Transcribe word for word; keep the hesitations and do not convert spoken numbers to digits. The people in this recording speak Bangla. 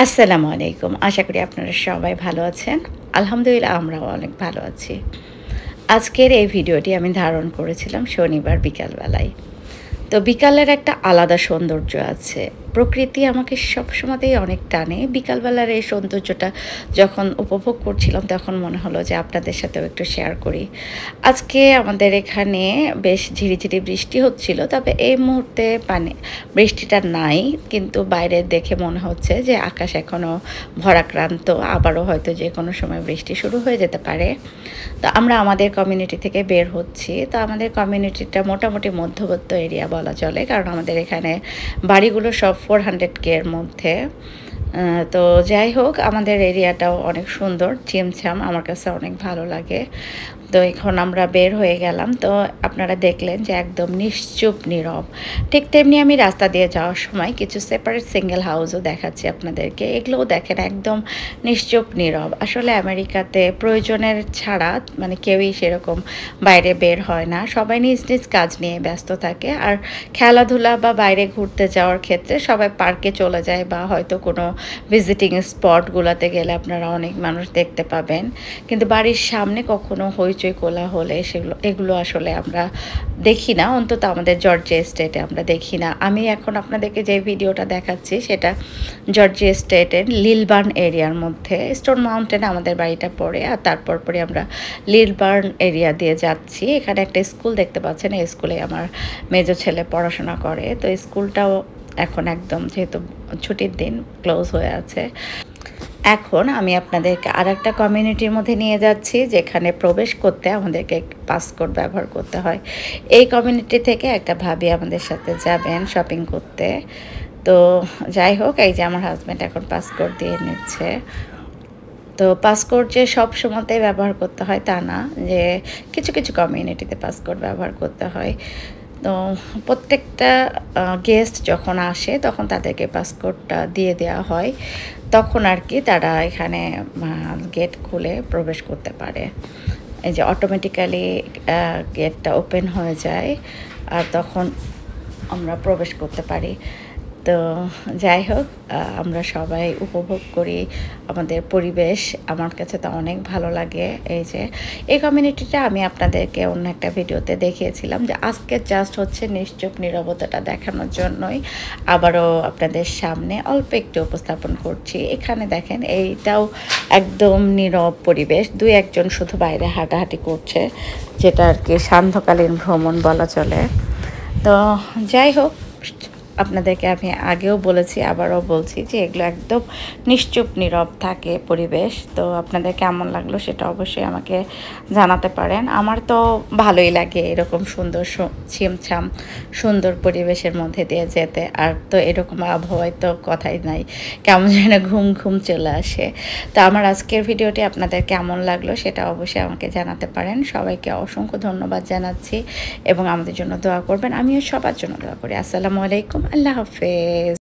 আসসালামু আলাইকুম। আশা করি আপনারা সবাই ভালো আছেন। আলহামদুলিল্লাহ আমরাও অনেক ভালো আছি। আজকের এই ভিডিওটি আমি ধারণ করেছিলাম শনিবার বিকালবেলায়। তো বিকালের একটা আলাদা সৌন্দর্য আছে। প্রকৃতি আমাকে সবসময়তেই অনেক টানে। বিকালবেলার এই সৌন্দর্যটা যখন উপভোগ করছিলাম তখন মনে হলো যে আপনাদের সাথেও একটু শেয়ার করি। আজকে আমাদের এখানে বেশ ঝিরিঝিরি বৃষ্টি হচ্ছিল। তবে এই মুহূর্তে পানি বৃষ্টিটা নাই। কিন্তু বাইরে দেখে মনে হচ্ছে যে আকাশ এখনো ভরাক্রান্ত। আবারও হয়তো যেকোনো সময় বৃষ্টি শুরু হয়ে যেতে পারে। তো আমরা আমাদের কমিউনিটি থেকে বের হচ্ছি। তো আমাদের কমিউনিটিটা মোটামুটি মধ্যবর্ত এরিয়া বলা চলে। কারণ আমাদের এখানে বাড়িগুলো সব চারশো কে এর মধ্যে। আ তো যাই হোক আমাদের এরিয়াটাও অনেক সুন্দর, ছিমছাম আমার কাছে অনেক ভালো লাগে। তো এখন আমরা বের হয়ে গেলাম। তো আপনারা দেখলেন যে একদম নিশ্চুপ নীরব। ঠিক তেমনি আমি রাস্তা দিয়ে যাওয়ার সময় কিছু সেপারেট সিঙ্গেল হাউসও দেখাচ্ছি আপনাদেরকে। এগুলোও দেখেন একদম নিশ্চুপ নীরব। আসলে আমেরিকাতে প্রয়োজনের ছাড়া মানে কেউই সেরকম বাইরে বের হয় না। সবাই নিজ নিজ কাজ নিয়ে ব্যস্ত থাকে। আর খেলাধুলা বা বাইরে ঘুরতে যাওয়ার ক্ষেত্রে সবাই পার্কে চলে যায় বা হয়তো কোনো ভিজিটিং স্পটগুলোতে গেলে আপনারা অনেক মানুষ দেখতে পাবেন। কিন্তু বাড়ির সামনে কখনো হইচই কোলাহলে সেগুলো এগুলো আসলে আমরা দেখি না। অন্তত আমাদের জর্জিয়া স্টেটে আমরা দেখি না। আমি এখন আপনাদেরকে যে ভিডিওটা দেখাচ্ছি সেটা জর্জিয়া স্টেটের লিলবার্ন এরিয়ার মধ্যে। স্টোন মাউন্টেনে আমাদের বাড়িটা পড়ে। আর তারপর পরে আমরা লিলবার্ন এরিয়া দিয়ে যাচ্ছি। এখানে একটা স্কুল দেখতে পাচ্ছেন। এই স্কুলে আমার মেজো ছেলে পড়াশোনা করে। তো স্কুলটাও এখন একদম যেহেতু ছুটির দিন ক্লোজ হয়ে আছে। এখন আমি আপনাদেরকে আরেকটা কমিউনিটির মধ্যে নিয়ে যাচ্ছি যেখানে প্রবেশ করতে আমাদেরকে পাসকোড ব্যবহার করতে হয়। এই কমিউনিটি থেকে একটা ভাবি আমাদের সাথে যাবেন শপিং করতে। তো যাই হোক এই যে আমার হাজব্যান্ড এখন পাসকোড দিয়ে নিচ্ছে। তো পাসকোড যে সব সময়তেই ব্যবহার করতে হয় তা না, যে কিছু কিছু কমিউনিটিতে পাসকোড ব্যবহার করতে হয়। তো প্রত্যেকটা গেস্ট যখন আসে তখন তাদেরকে পাসকোডটা দিয়ে দেওয়া হয়। তখন আর কি তারা এখানে গেট খুলে প্রবেশ করতে পারে। এই যে অটোমেটিক্যালি গেটটা ওপেন হয়ে যায় আর তখন আমরা প্রবেশ করতে পারি। তো যাই হোক আমরা সবাই উপভোগ করি আমাদের পরিবেশ। আমার কাছে তো অনেক ভালো লাগে। এই যে এই কমিউনিটিটা আমি আপনাদেরকে অন্য একটা ভিডিওতে দেখিয়েছিলাম যে আজকে জাস্ট হচ্ছে নিশ্চুপ নীরবতাটা দেখানোর জন্যই আবারও আপনাদের সামনে অল্প একটু উপস্থাপন করছি। এখানে দেখেন এইটাও একদম নীরব পরিবেশ। দুই একজন শুধু বাইরে হাঁটাহাঁটি করছে, যেটা আর কি সান্ধ্যকালীন ভ্রমণ বলা চলে। তো যাই হোক আপনাদেরকে আমি আগেও বলেছি আবারও বলছি যে এগুলো একদম নিশ্চুপ নীরব থাকে পরিবেশ। তো আপনাদের কেমন লাগলো সেটা অবশ্যই আমাকে জানাতে পারেন। আমার তো ভালোই লাগে এরকম সুন্দর ছিমছাম সুন্দর পরিবেশের মধ্যে দিয়ে যেতে। আর তো এরকম আবহাওয়ায় তো কথাই নাই, কেমন যেন ঘুম ঘুম চলে আসে। তো আমার আজকের ভিডিওটি আপনাদের কেমন লাগলো সেটা অবশ্যই আমাকে জানাতে পারেন। সবাইকে অসংখ্য ধন্যবাদ জানাচ্ছি এবং আমাদের জন্য দোয়া করবেন। আমিও সবার জন্য দোয়া করি। আসসালামু আলাইকুম, আল্লাহ হাফেজ।